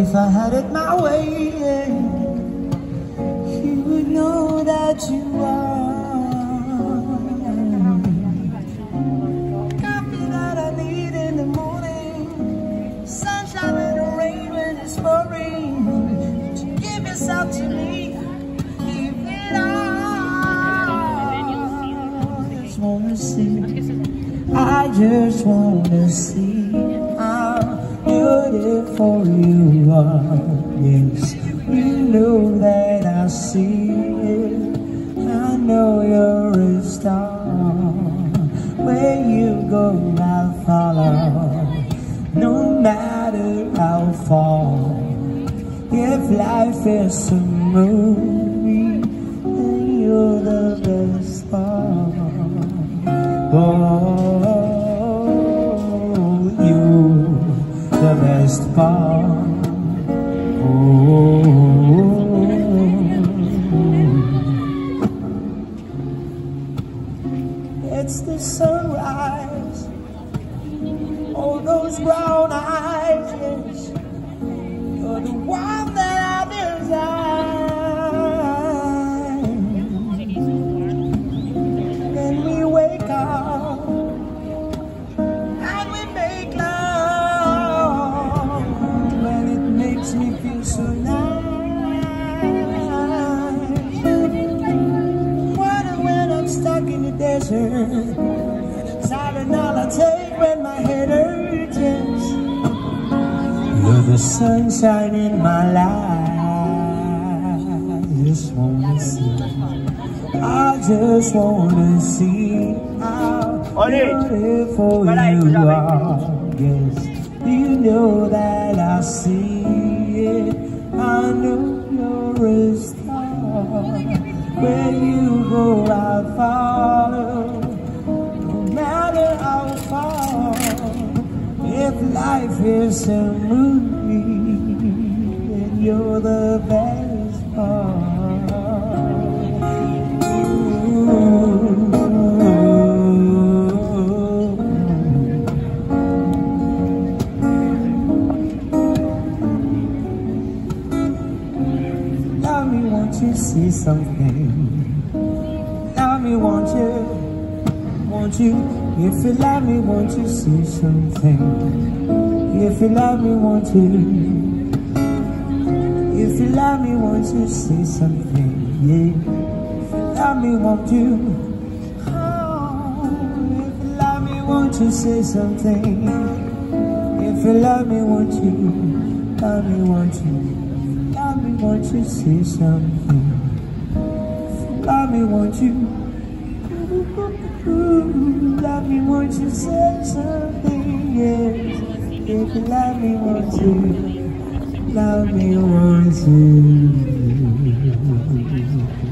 if I had it my way, you would know that you are coffee that I need in the morning, sunshine in the rain when it's pouring. Would you give yourself to me? Give it all. I just wanna see. I just wanna see how beautiful you are. Yes, you know that I see it. I know you're a star. Where you go, I'll follow, no matter how far. If life is a movie, then you're the best part. Oh, you the best part. Oh, it's the sunrise, all those brown eyes, yes, you're the one that I desire. Then we wake up and we make love, and it makes me feel so nice. When I'm stuck in the desert, Tylenol I take when my head hurts, yes. You're the sunshine in my life. I just wanna see, I just wanna see how beautiful you are. Yes, you know that I see it. I know you're a star. Where you go, I'll follow, no matter how far. If life is a movie, then you're the best part. Ooh. Love me, won't you see something? Love me, won't you? Won't you? If you love me, won't you see something? If you love me, won't you? If you love me, won't you see something? Yeah. If you love me, won't you? Oh, if you love me, won't you say something? If you love me, won't you? Love me, won't you? Love me, won't you say something? If you love me, won't you? Love me, won't you say something? Yes. If you love me, won't you? Love me, won't you?